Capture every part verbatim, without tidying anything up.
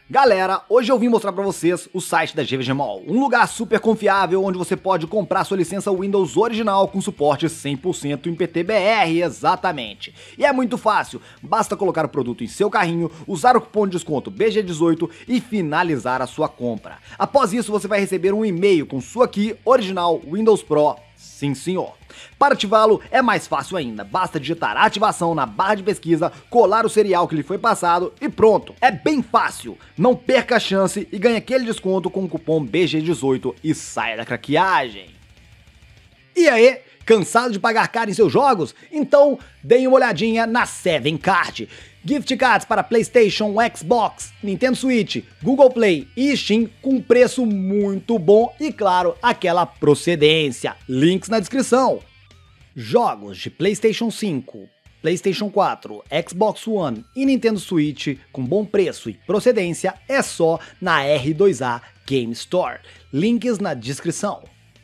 Galera, hoje eu vim mostrar pra vocês o site da G V G Mall, um lugar super confiável onde você pode comprar sua licença Windows original com suporte cem por cento em P T B R, exatamente. E é muito fácil, basta colocar o produto em seu carrinho, usar o cupom de desconto B G dezoito e finalizar a sua compra. Após isso você vai receber um e-mail com sua key original Windows Pro, sim senhor. Para ativá-lo é mais fácil ainda, basta digitar ativação na barra de pesquisa, colar o serial que lhe foi passado e pronto. É bem fácil, não perca a chance e ganhe aquele desconto com o cupom B G dezoito e saia da craqueagem. E aí, cansado de pagar caro em seus jogos? Então deem uma olhadinha na Seven Card. Gift cards para PlayStation, Xbox, Nintendo Switch, Google Play e Steam com preço muito bom e, claro, aquela procedência. Links na descrição. Jogos de PlayStation cinco, PlayStation quatro, Xbox One e Nintendo Switch com bom preço e procedência é só na R dois A Game Store. Links na descrição.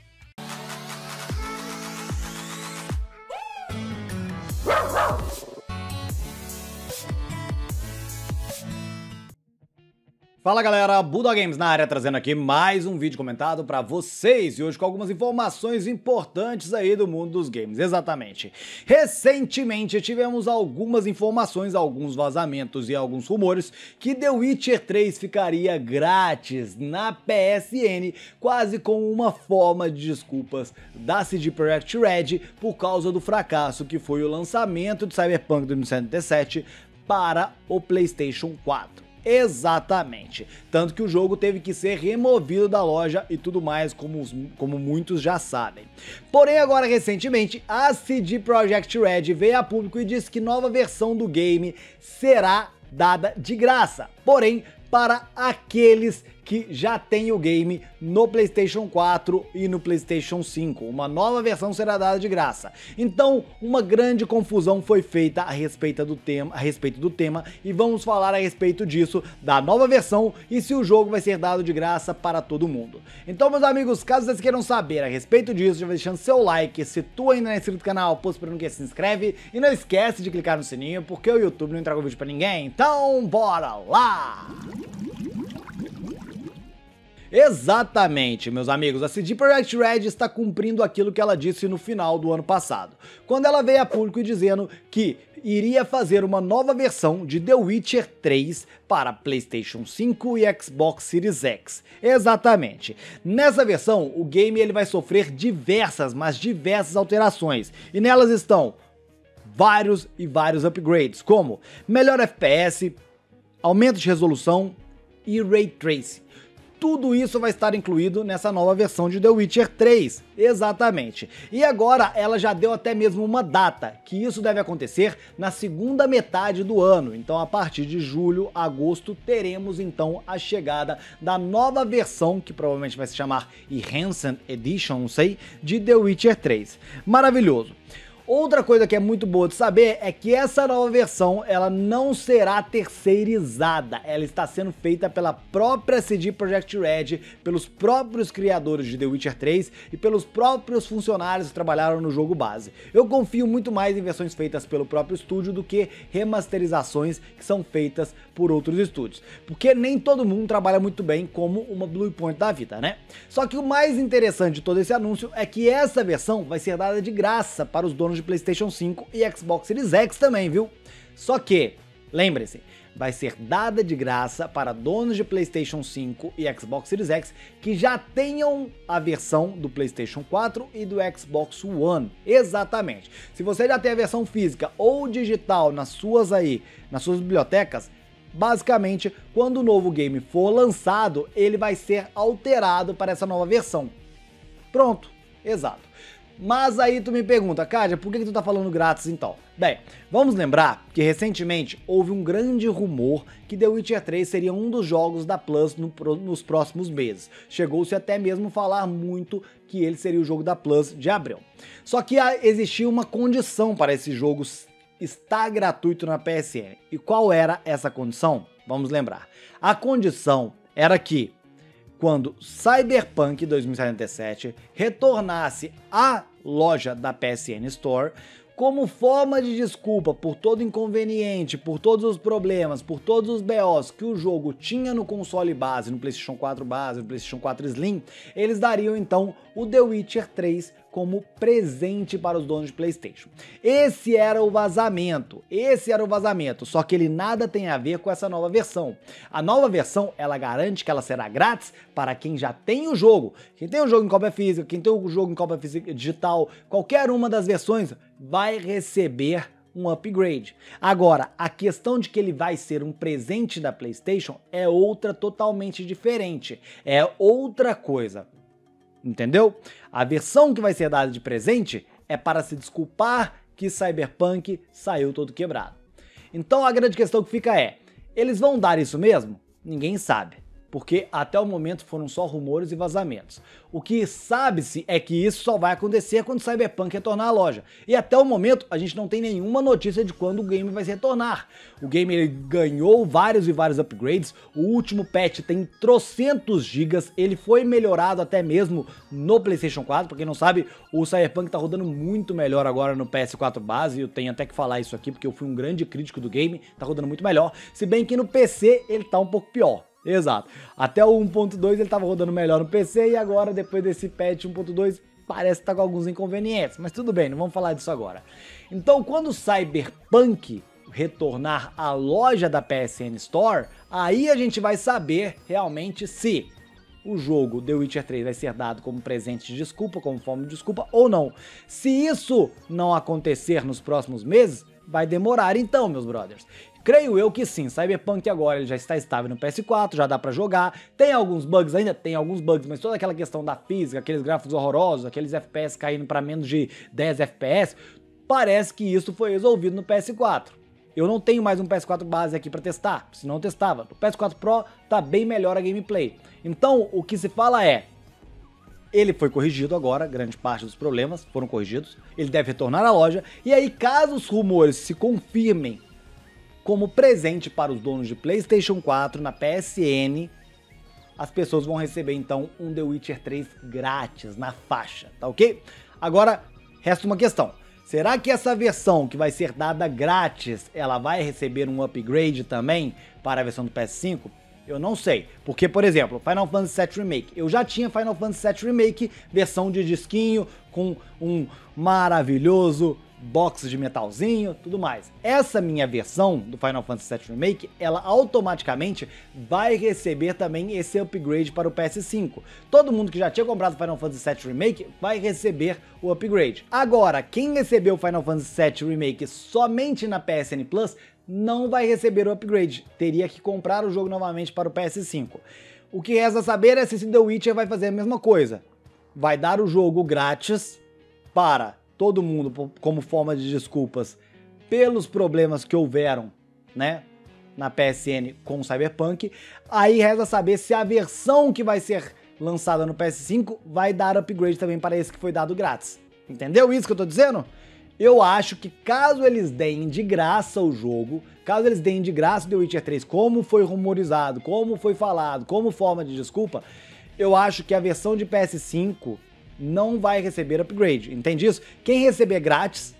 Fala galera, Bulldog Games na área, trazendo aqui mais um vídeo comentado pra vocês e hoje com algumas informações importantes aí do mundo dos games, exatamente. Recentemente tivemos algumas informações, alguns vazamentos e alguns rumores que The Witcher três ficaria grátis na P S N, quase como uma forma de desculpas da C D Projekt Red por causa do fracasso que foi o lançamento de Cyberpunk dois mil e setenta e sete para o PlayStation quatro. Exatamente, tanto que o jogo teve que ser removido da loja e tudo mais, como, os, como muitos já sabem. Porém agora recentemente a C D Projekt Red veio a público e disse que nova versão do game será dada de graça, porém para aqueles que já têm o game no PlayStation quatro e no PlayStation cinco. Uma nova versão será dada de graça. Então, uma grande confusão foi feita a respeito do tema, a respeito do tema e vamos falar a respeito disso, da nova versão e se o jogo vai ser dado de graça para todo mundo. Então, meus amigos, caso vocês queiram saber a respeito disso, já vai deixando seu like, se tu ainda não é inscrito no canal, pô, esperando que se inscreve e não esquece de clicar no sininho, porque o YouTube não entrega o vídeo para ninguém. Então, bora lá! Exatamente, meus amigos, a C D Projekt Red está cumprindo aquilo que ela disse no final do ano passado, quando ela veio a público dizendo que iria fazer uma nova versão de The Witcher três para PlayStation cinco e Xbox Series X. Exatamente. Nessa versão, o game ele vai sofrer diversas, mas diversas alterações, e nelas estão vários e vários upgrades, como melhor F P S, aumento de resolução e Ray Tracing. Tudo isso vai estar incluído nessa nova versão de The Witcher três, exatamente. E agora ela já deu até mesmo uma data, que isso deve acontecer na segunda metade do ano. Então a partir de julho, agosto, teremos então a chegada da nova versão, que provavelmente vai se chamar Enhanced Edition, não sei, de The Witcher três. Maravilhoso. Outra coisa que é muito boa de saber é que essa nova versão ela não será terceirizada, ela está sendo feita pela própria C D Projekt Red, pelos próprios criadores de The Witcher três e pelos próprios funcionários que trabalharam no jogo base. Eu confio muito mais em versões feitas pelo próprio estúdio do que remasterizações que são feitas por outros estúdios, porque nem todo mundo trabalha muito bem como uma Bluepoint da vida, né? Só que o mais interessante de todo esse anúncio é que essa versão vai ser dada de graça para os donos de PlayStation cinco e Xbox Series X também, viu? Só que, lembre-se, vai ser dada de graça para donos de PlayStation cinco e Xbox Series X que já tenham a versão do PlayStation quatro e do Xbox One. Exatamente. Se você já tem a versão física ou digital nas suas aí, nas suas bibliotecas, basicamente, quando o novo game for lançado, ele vai ser alterado para essa nova versão. Pronto, exato. Mas aí tu me pergunta, Kádia, por que, que tu tá falando grátis então? Bem, vamos lembrar que recentemente houve um grande rumor que The Witcher três seria um dos jogos da Plus no, nos próximos meses. Chegou-se até mesmo falar muito que ele seria o jogo da Plus de abril. Só que existia uma condição para esse jogo estar gratuito na P S N. E qual era essa condição? Vamos lembrar. A condição era que quando Cyberpunk dois mil e setenta e sete retornasse à loja da P S N Store, como forma de desculpa por todo inconveniente, por todos os problemas, por todos os B Os que o jogo tinha no console base, no PlayStation quatro base, no PlayStation quatro Slim, eles dariam então o The Witcher três como presente para os donos de PlayStation. Esse era o vazamento, esse era o vazamento, só que ele nada tem a ver com essa nova versão. A nova versão, ela garante que ela será grátis para quem já tem o jogo. Quem tem o jogo em cópia física, quem tem o jogo em cópia física digital, qualquer uma das versões vai receber um upgrade. Agora, a questão de que ele vai ser um presente da PlayStation é outra totalmente diferente, é outra coisa. Entendeu? A versão que vai ser dada de presente é para se desculpar que Cyberpunk saiu todo quebrado. Então a grande questão que fica é, eles vão dar isso mesmo? Ninguém sabe, porque até o momento foram só rumores e vazamentos. O que sabe-se é que isso só vai acontecer quando Cyberpunk retornar à loja. E até o momento a gente não tem nenhuma notícia de quando o game vai se retornar. O game ele ganhou vários e vários upgrades, o último patch tem trocentos gigas, ele foi melhorado até mesmo no PlayStation quatro, pra quem não sabe, o Cyberpunk tá rodando muito melhor agora no P S quatro base, eu tenho até que falar isso aqui porque eu fui um grande crítico do game, tá rodando muito melhor, se bem que no P C ele tá um pouco pior. Exato. Até o um ponto dois ele tava rodando melhor no P C e agora, depois desse patch um ponto dois, parece que tá com alguns inconvenientes. Mas tudo bem, não vamos falar disso agora. Então, quando o Cyberpunk retornar à loja da P S N Store, aí a gente vai saber realmente se o jogo The Witcher três vai ser dado como presente de desculpa, como forma de desculpa ou não. Se isso não acontecer nos próximos meses, vai demorar então, meus brothers. Creio eu que sim, Cyberpunk agora ele já está estável no P S quatro, já dá pra jogar, tem alguns bugs ainda, tem alguns bugs, mas toda aquela questão da física, aqueles gráficos horrorosos, aqueles F P S caindo pra menos de dez F P S, parece que isso foi resolvido no P S quatro. Eu não tenho mais um P S quatro base aqui pra testar, senão eu testava. No P S quatro Pro tá bem melhor a gameplay. Então, o que se fala é, ele foi corrigido agora, grande parte dos problemas foram corrigidos, ele deve retornar à loja, e aí caso os rumores se confirmem como presente para os donos de PlayStation quatro na P S N, as pessoas vão receber então um The Witcher três grátis na faixa, tá ok? Agora, resta uma questão. Será que essa versão que vai ser dada grátis, ela vai receber um upgrade também para a versão do P S cinco? Eu não sei, porque, por exemplo, Final Fantasy sete Remake, eu já tinha Final Fantasy sete Remake, versão de disquinho, com um maravilhoso box de metalzinho, tudo mais. Essa minha versão do Final Fantasy sete Remake, ela automaticamente vai receber também esse upgrade para o P S cinco. Todo mundo que já tinha comprado Final Fantasy sete Remake vai receber o upgrade. Agora, quem recebeu o Final Fantasy sete Remake somente na P S N Plus, não vai receber o upgrade, teria que comprar o jogo novamente para o P S cinco. O que resta saber é se The Witcher vai fazer a mesma coisa. Vai dar o jogo grátis para todo mundo como forma de desculpas pelos problemas que houveram, né, na P S N com o Cyberpunk. Aí resta saber se a versão que vai ser lançada no P S cinco vai dar upgrade também para esse que foi dado grátis. Entendeu isso que eu tô dizendo? Eu acho que caso eles deem de graça o jogo, caso eles deem de graça o The Witcher três, como foi rumorizado, como foi falado, como forma de desculpa, eu acho que a versão de P S cinco não vai receber upgrade, entende isso? Quem receber grátis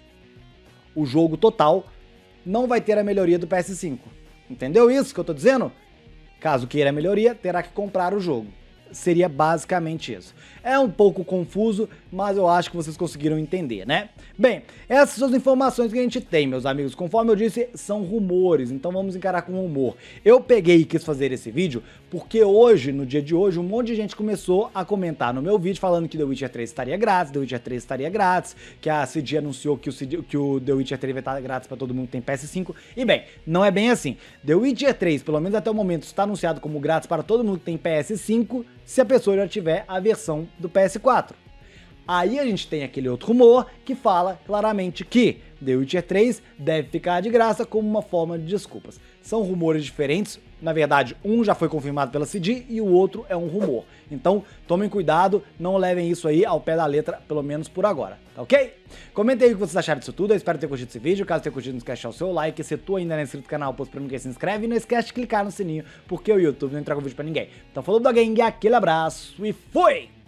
o jogo total não vai ter a melhoria do P S cinco, entendeu isso que eu tô dizendo? Caso queira a melhoria, terá que comprar o jogo. Seria basicamente isso. É um pouco confuso, mas eu acho que vocês conseguiram entender, né? Bem, essas são as informações que a gente tem, meus amigos. Conforme eu disse, são rumores, então vamos encarar com humor. Eu peguei e quis fazer esse vídeo porque hoje, no dia de hoje, um monte de gente começou a comentar no meu vídeo falando que The Witcher três estaria grátis, The Witcher três estaria grátis, que a C D anunciou que o, C D, que o The Witcher três vai estar grátis para todo mundo que tem P S cinco. E bem, não é bem assim. The Witcher três, pelo menos até o momento, está anunciado como grátis para todo mundo que tem P S cinco, se a pessoa já tiver a versão do P S quatro. Aí a gente tem aquele outro rumor que fala claramente que The Witcher três deve ficar de graça como uma forma de desculpas. São rumores diferentes, na verdade um já foi confirmado pela C D e o outro é um rumor. Então tomem cuidado, não levem isso aí ao pé da letra, pelo menos por agora, tá ok? Comentem aí o que vocês acharam disso tudo, eu espero ter curtido esse vídeo, caso tenha curtido não esquece de deixar o seu like, se tu ainda não é inscrito no canal, posto pra mim que se inscreve e não esquece de clicar no sininho, porque o YouTube não entrega o vídeo pra ninguém. Então falou do Gang, aquele abraço e fui!